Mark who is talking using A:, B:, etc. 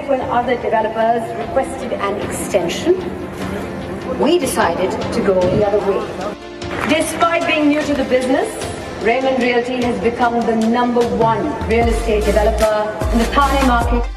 A: late when other developers requested an extension, we decided to go the other way. Despite being new to the business, Raymond Realty has become the #1 real estate developer in the Thane market.